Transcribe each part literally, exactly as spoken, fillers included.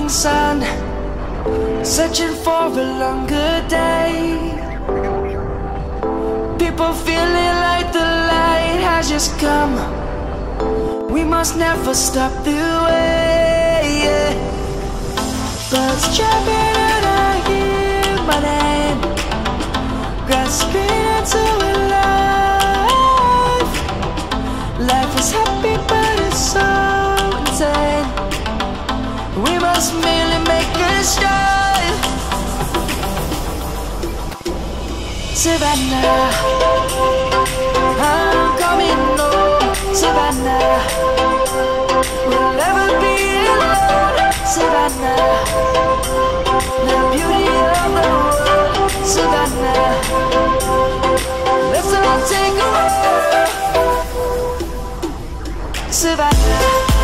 sun, searching for a longer day. People feeling like the light has just come. We must never stop the way, yeah. Birds chirping and I hear my name, grasping into a life. Life is happy but it's so insane. We must merely make a start. Savannah, I'm coming home. Savannah, we'll never be alone. Savannah, the beauty of the world. Savannah, let's all take a walk. Savannah.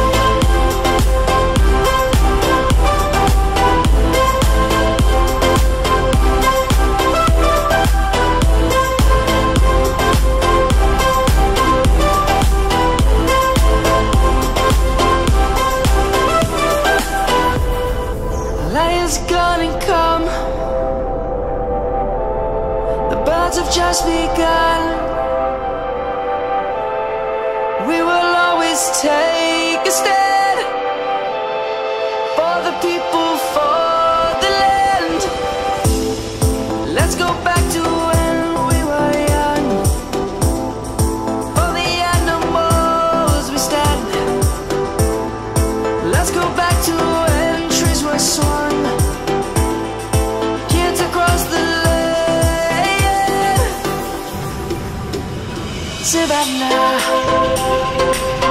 Lion's gonna come. The birds have just begun. We will always take a stand for the people, for the land. Let's go back to when we were young. For the animals we stand. Let's go back to when trees were swung. Kids across the land. Savannah.